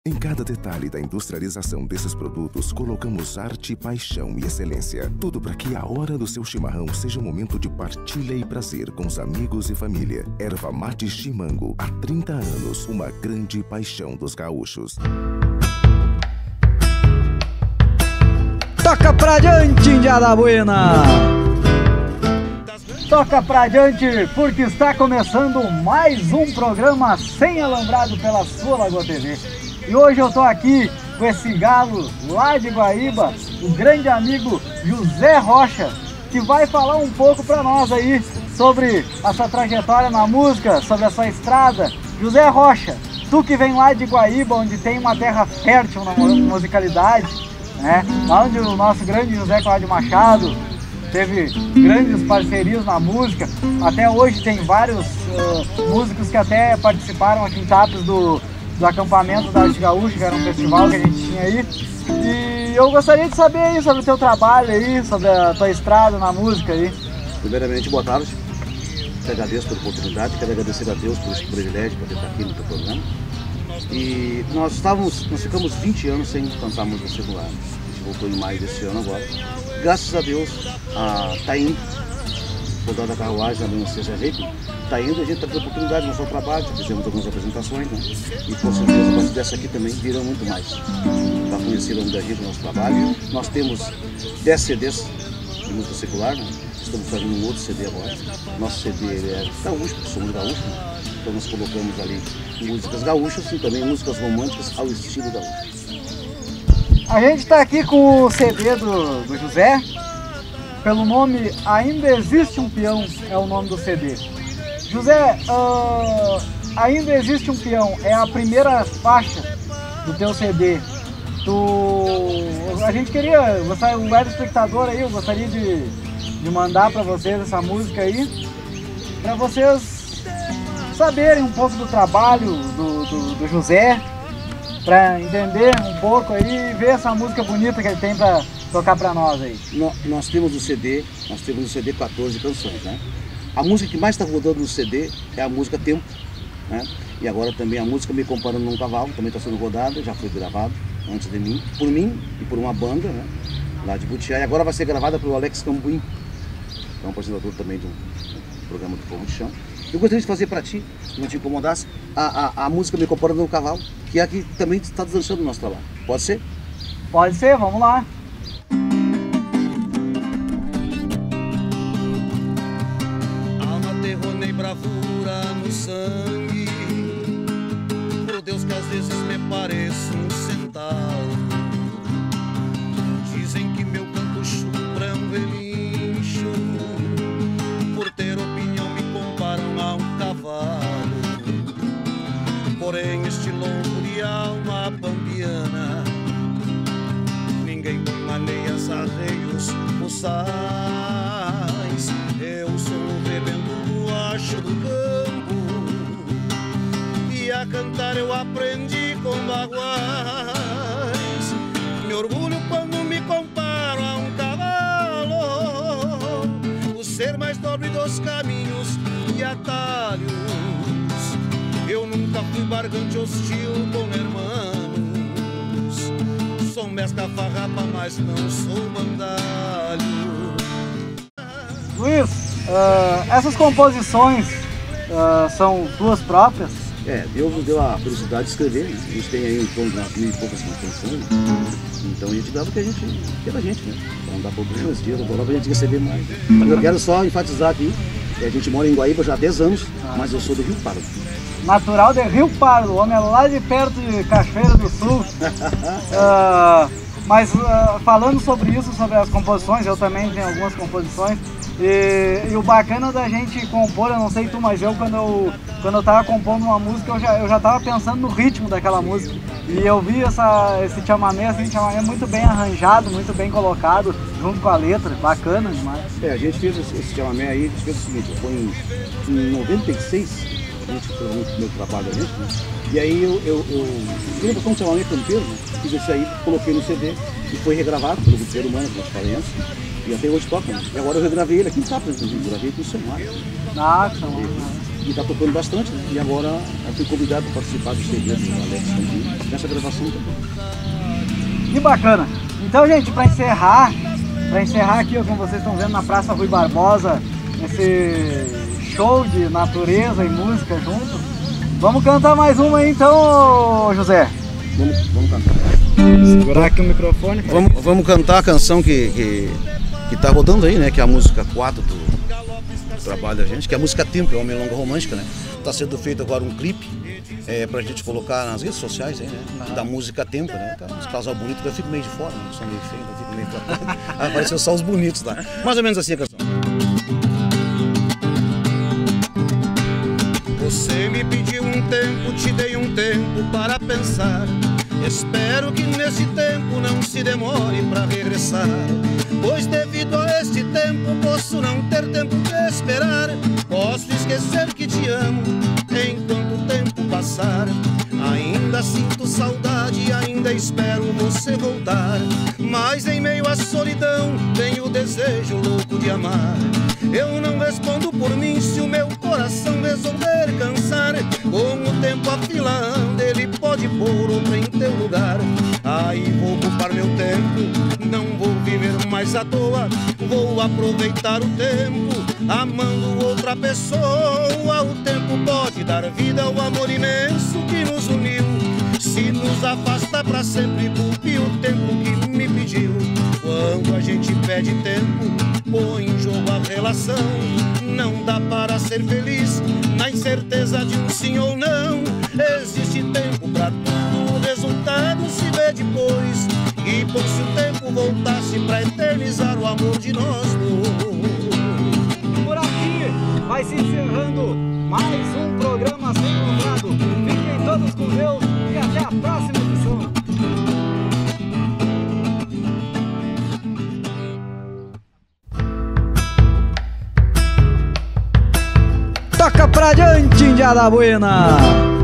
Em cada detalhe da industrialização desses produtos, colocamos arte, paixão e excelência. Tudo para que a hora do seu chimarrão seja um momento de partilha e prazer com os amigos e família. Erva Mate Chimango, há 30 anos, uma grande paixão dos gaúchos. Toca pra diante, Indiada Buena! Toca pra diante, porque está começando mais um programa Sem Alambrado pela sua Lagoa TV. E hoje eu tô aqui com esse galo lá de Guaíba, o grande amigo José Rocha, que vai falar um pouco pra nós aí sobre a sua trajetória na música, sobre a sua estrada. José Rocha, tu que vem lá de Guaíba, onde tem uma terra fértil na musicalidade, né? Onde o nosso grande José Cláudio Machado teve grandes parcerias na música. Até hoje tem vários músicos que até participaram aqui em Tapes do acampamento da Arte Gaúcha, que era um festival que a gente tinha aí. E eu gostaria de saber aí sobre o teu trabalho aí, sobre a tua estrada na música aí. Primeiramente, boa tarde. Te agradeço pela oportunidade, quero agradecer a Deus por esse privilégio de poder estar aqui no teu programa. E nós ficamos 20 anos sem cantar música secular. A gente voltou em maio desse ano agora. Graças a Deus, está indo. Por dar da carruagem, a César Reiko, está indo, a gente está tendo oportunidade de mostrar o trabalho, já fizemos algumas apresentações, né? E com certeza, a partir dessa aqui também virão muito mais. Para conhecer onde a gente, o nosso trabalho. Nós temos 10 CDs de música secular, né? Estamos fazendo um outro CD agora. Nosso CD é gaúcho, porque somos gaúchos, né? Então nós colocamos ali músicas gaúchas e também músicas românticas ao estilo gaúcho. A gente está aqui com o CD do José. Pelo nome Ainda Existe um Peão, é o nome do CD. José, Ainda Existe um Peão é a primeira faixa do teu CD. A gente queria, o web espectador aí, eu gostaria de mandar para vocês essa música aí, para vocês saberem um pouco do trabalho do José, para entender um pouco aí e ver essa música bonita que ele tem para tocar para nós aí. Nós temos no CD 14 canções, né? A música que mais está rodando no CD é a música Tempo, né? E agora também a música Me Comparando num Cavalo, também está sendo rodada, já foi gravada antes de mim, por mim e por uma banda, né? Lá de Butiá, e agora vai ser gravada pelo Alex Cambuim, que é um apresentador também do programa do Fogo de Chão. Eu gostaria de fazer para ti, se não te incomodasse, a música Me Comparando num Cavalo, que é a que também está deslanchando o nosso trabalho. Pode ser? Pode ser, vamos lá. Bravura no sangue, por Deus que às vezes me pareço um centauro. Dizem que meu canto chucra é um relincho, por ter opinião me comparam a um cavalo. Porém este louco de alma pampiana, ninguém me maneia arreios buçais. Eu sou o rebento do campo, e a cantar eu aprendi com baguais. Me orgulho quando me comparo a um cavalo, o ser mais nobre dos caminhos e atalhos. Eu nunca fui bargante hostil com irmãos, sou mesca farrapa, mas não sou bandalho. Luiz, essas composições são tuas próprias? Deus nos deu a felicidade de escrever, né? A gente tem aí em torno de 1000 e poucas canções, então a gente grava o que a gente quer da gente, né? Então não dá problemas, dinheiro, dólar pra gente receber mais. Mas eu quero só enfatizar aqui, que a gente mora em Guaíba já há 10 anos, mas eu sou do Rio Pardo. Natural de Rio Pardo, o homem é lá de perto de Cachoeira do Sul. Mas falando sobre isso, sobre as composições, eu também tenho algumas composições. E o bacana da gente compor, eu não sei tu, mas eu quando eu tava compondo uma música, eu já tava pensando no ritmo daquela música. E eu vi esse chamamé muito bem arranjado, muito bem colocado, junto com a letra, bacana demais. A gente fez esse chamamé aí, a gente fez o seguinte, foi em 96, a gente fez o primeiro trabalho ali, né? E aí eu queria botar um chamamé campeiro, né? Fiz esse aí, coloquei no CD e foi regravado pelo Guterres Humano, que eu te falei antes. E até hoje toca, né? E agora eu regravei ele aqui em Tapes, inclusive, gravei com o celular. Ah, que E está tocando bastante, né? E agora eu fui convidado para participar do CD do Alex também, nessa gravação também. Que bacana! Então, gente, para encerrar aqui, ó, como vocês estão vendo na Praça Rui Barbosa, esse show de natureza e música juntos, vamos cantar mais uma aí então, José? Vamos cantar. Segurar aqui o microfone. Vamos cantar a canção que tá rodando aí, né? Que é a música 4 do trabalho da gente, que é a música Tempo, é uma milonga romântica, né? Tá sendo feito agora um clipe pra gente colocar nas redes sociais aí, né? Da música Tempo, né? Tá uns casal bonito, eu fico meio de fora, né? Sou meio feio, eu fico meio pra trás. Apareceu só os bonitos, tá? Mais ou menos assim a canção. Você me pediu um tempo, te dei um tempo para pensar. Espero que nesse tempo não se demore para regressar, pois devido a este tempo posso não ter tempo de esperar. Posso esquecer que te amo enquanto o tempo passar. Ainda sinto saudade, ainda espero você voltar, mas em meio à solidão tenho o desejo louco de amar. Eu não respondo por mim se o meu coração resolver cansar. Com o tempo a fila anda, ele pode pôr outro em teu lugar. Aí vou ocupar meu tempo, não vou viver mais à toa. Vou aproveitar o tempo, amando outra pessoa. O tempo pode dar vida ao amor imenso que nos uniu. Se nos afasta pra sempre, culpe o tempo que me pediu. Quando a gente pede tempo, põe em jogo a relação. Não dá para ser feliz na incerteza de um sim ou não. Existe tempo pra tudo, o resultado se vê depois. E bom se o tempo voltasse pra eternizar o amor de nós dois. Por aqui vai se encerrando mais um programa Sem Lembrado. Fiquem todos com Deus e até a próxima edição. Toca pra diante, Indiada Buena!